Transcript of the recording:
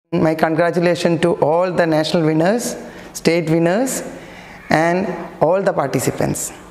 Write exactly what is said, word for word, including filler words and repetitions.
My congratulations to all the national winners, state winners and all the participants.